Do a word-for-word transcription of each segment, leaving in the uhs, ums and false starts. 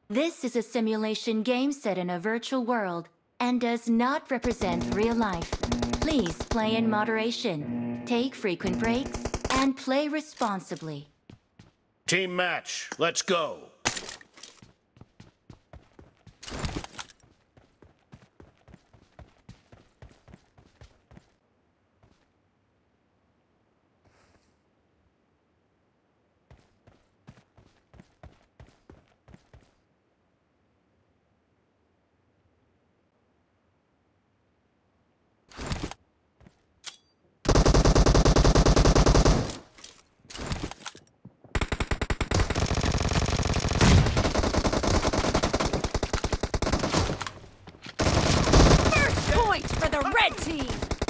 This is a simulation game set in a virtual world and does not represent real life. Please play in moderation, take frequent breaks, and play responsibly. Team match, let's go. For the red team!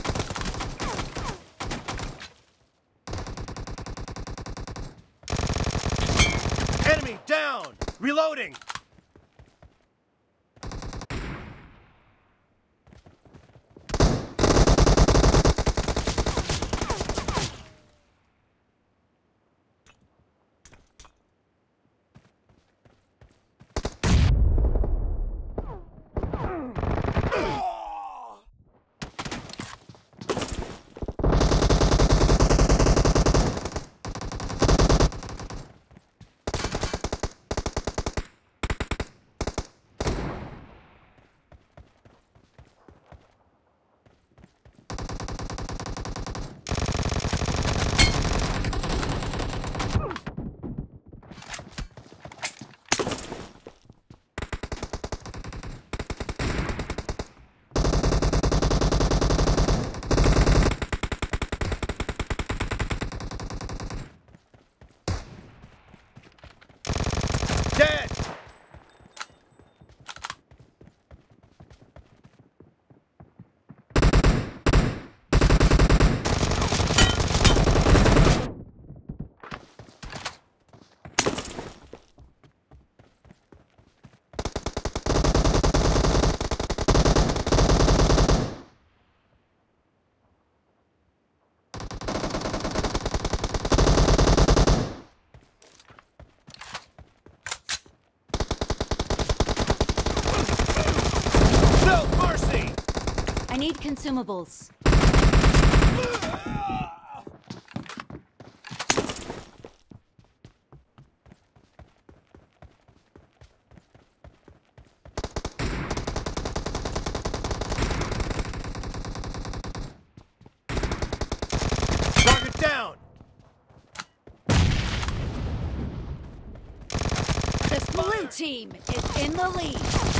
Enemy down! Reloading! Dead! I need consumables. Target down! The blue team is in the lead.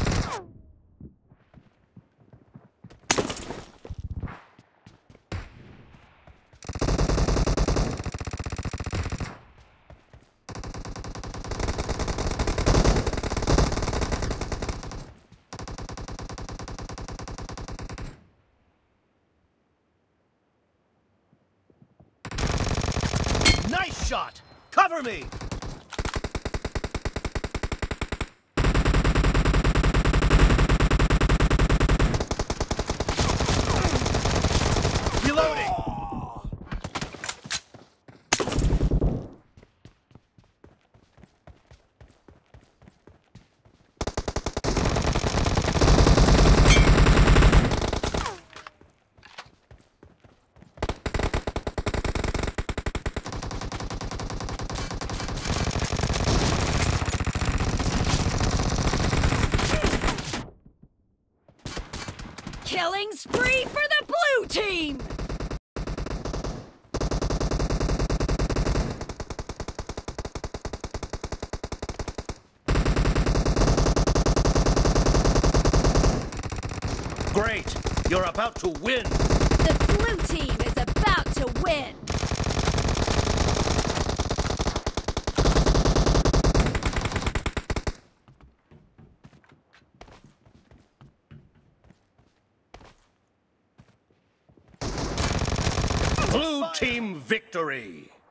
Nice shot! Cover me! Reloading! Killing spree for the blue team! Great! You're about to win! The blue team is about to win! Blue team victory!